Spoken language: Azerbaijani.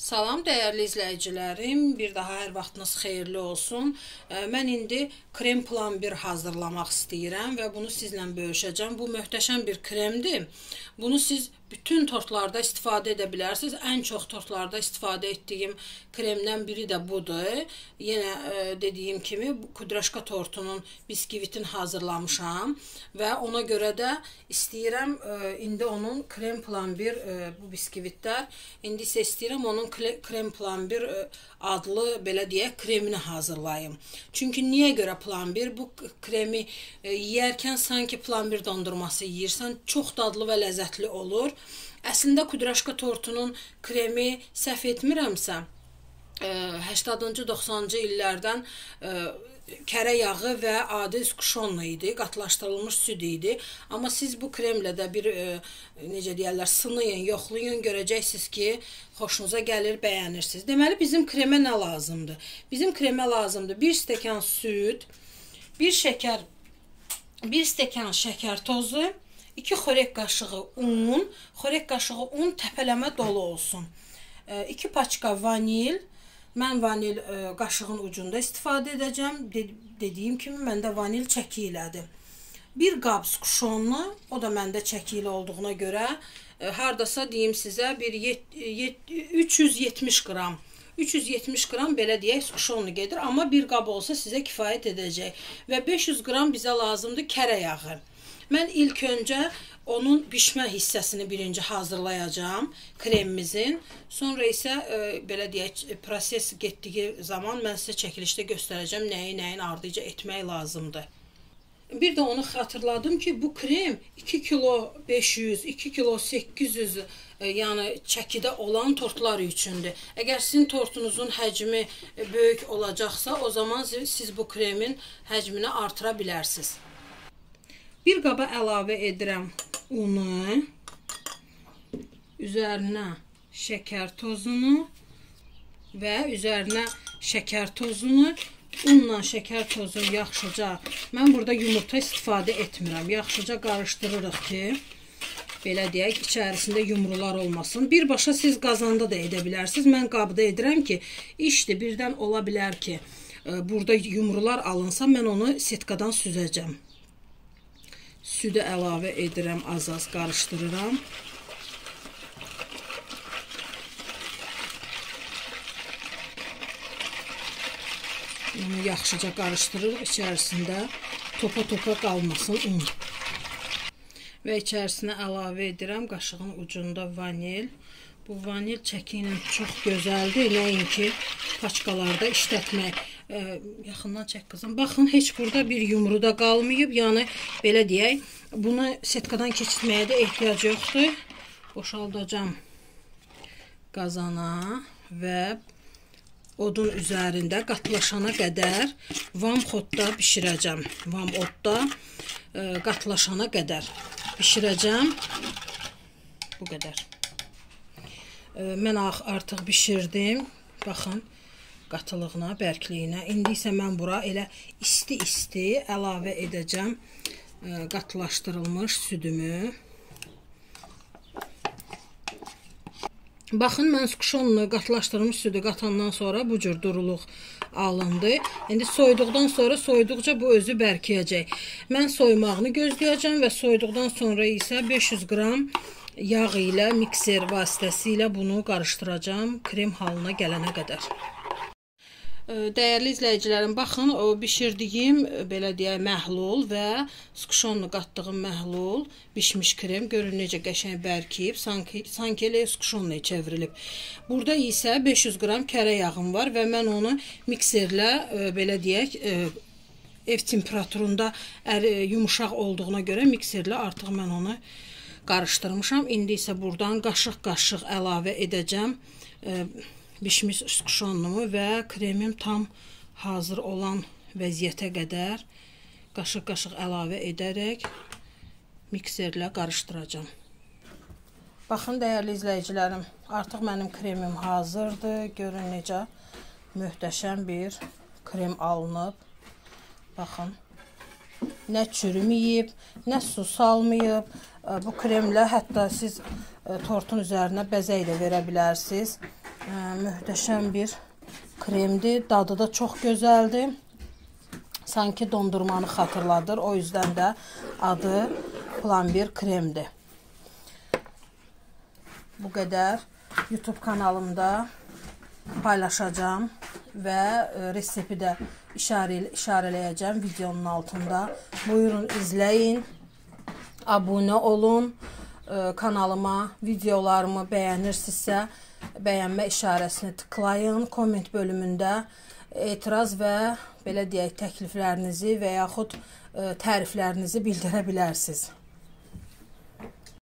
Salam dəyərli izləyicilərim, bir daha hər vaxtınız xeyirli olsun. Mən indi krem plomber hazırlamaq istəyirəm və bunu sizlə bölüşəcəm. Bu möhtəşəm bir kremdir. Bunu siz bütün tortlarda istifadə edə bilərsiniz. Ən çox tortlarda istifadə etdiyim kremdən biri də budur. Yenə dediyim kimi kudraşka tortunun biskvitin hazırlamışam və ona görə də istəyirəm indi onun krem plomber bu biskvitlər. İndi isə istəyirəm onun krem plomber adlı belə deyək kremini hazırlayım. Çünki niyə görə plomber? Bu kremi yeyərkən sanki plomber dondurması yeyirsən, çox dadlı və ləzzətli olur. Əslində kudraşka tortunun kremi səhv etmirəmsə 80-cı 90-cı illərdən kərə yağı və adi skuşonla idi, qatlaşdırılmış süd idi. Amma siz bu kremlə də bir necə deyirlər, sınayın, yoxlayın, görəcəksiniz ki, xoşunuza gəlir, bəyənirsiniz. Deməli bizim kremə nə lazımdır? Bizim kremə lazımdır 1 stəkan süd, 1 stəkan şəkər tozu, 2 xörək qaşığı un, xörək qaşığı un təpələmə dolu olsun. 2 paçka vanil. Mən vanil qaşığın ucunda istifadə edəcəm. Dediyim kimi, məndə vanil çəki ilədir. 1 qab skuşonlu, o da məndə çəki ilə olduğuna görə, hardasa deyim sizə, 370 qram. 370 qram belə deyək skuşonlu gedir, amma 1 qab olsa sizə kifayət edəcək. Və 500 qram bizə lazımdır kərə yağı. Mən ilk öncə onun bişmə hissəsini birinci hazırlayacağım kremimizin. Sonra isə belə deyək proses getdiyi zaman mən sizə çəkilişdə göstərəcəm nəyin ardıca etmək lazımdır. Bir də onu xatırladım ki, bu krem 2 kilo 500, 2 kilo 800 yəni çəkidə olan tortlar üçündür. Əgər sizin tortunuzun həcmi böyük olacaqsa, o zaman siz bu kremin həcmini artıra bilərsiniz. Bir qaba əlavə edirəm unu, üzərinə şəkər tozunu və üzərinə şəkər tozunu, unla şəkər tozunu yaxşıca, mən burada yumurta istifadə etmirəm, yaxşıca qarışdırırıq ki, belə deyək, içərisində yumrular olmasın. Birbaşa siz qazanda da edə bilərsiniz, mən qabda edirəm ki, işdir, birdən ola bilər ki, burada yumrular alınsa, mən onu setkadan süzəcəm. Südü əlavə edirəm, az-az qarışdırıram. Onu yaxşıca qarışdırırıq, içərisində topa-topa qalmasın un. Və içərisinə əlavə edirəm qaşığın ucunda vanil. Bu vanil çəki ilə çox gözəldir, nəinki paçkalarda işlətmək. Yaxından çək qızım. Baxın, heç burada bir yumru da qalmayıb. Yəni, belə deyək, bunu setkadan keçirməyə də ehtiyac yoxdur. Boşaldacam qazana və odun üzərində qatlaşana qədər vam xodda bişirəcəm. Vam odda qatlaşana qədər bişirəcəm. Bu qədər. Mən artıq bişirdim. Baxın, qatılığına, bərkliyinə. İndi isə mən bura elə isti-isti əlavə edəcəm qatılaşdırılmış südümü. Baxın, mən skuşonlu qatılaşdırılmış südü qatandan sonra bu cür duruluq alındı. İndi soyuduqdan sonra, soyuduqca bu özü bərkiyəcək. Mən soymağını gözləyəcəm və soyuduqdan sonra isə 500 qram yağ ilə, mikser vasitəsilə bunu qarışdıracam krem halına gələnə qədər. Dəyərli izləyicilərim, baxın, o bişirdiyim, belə deyək, məhlul və skuşonlu qatdığım məhlul, bişmiş krem, görün necə qəşəng bərkiyib, sanki elə skuşonluya çevrilib. Burada isə 500 qram kərə yağım var və mən onu mikserlə, belə deyək, ev temperaturunda yumuşaq olduğuna görə mikserlə artıq mən onu qarışdırmışam. İndi isə buradan qaşıq-qaşıq əlavə edəcəm bişmiş skuşonlumu və kremim tam hazır olan vəziyyətə qədər qaşıq-qaşıq əlavə edərək mikserlə qarışdıracam. Baxın, dəyərli izləyicilərim, artıq mənim kremim hazırdır. Görün necə möhtəşəm bir krem alınıb. Baxın, nə çürüməyib, nə su salmayıb. Bu kremlə hətta siz tortun üzərinə bəzək də verə bilərsiniz. Möhtəşəm bir kremdir. Dadı da çox gözəldir. Sanki dondurmanı xatırladır. O yüzden də adı Plomber kremdir. Bu qədər YouTube kanalımda paylaşacağım və resepti də işarələyəcəm videonun altında. Buyurun izləyin, abunə olun, kanalıma videolarımı bəyənirsinizsə bəyənmə işarəsini tıklayın, komment bölümündə etiraz və belə deyək təkliflərinizi və yaxud təriflərinizi bildirə bilərsiniz.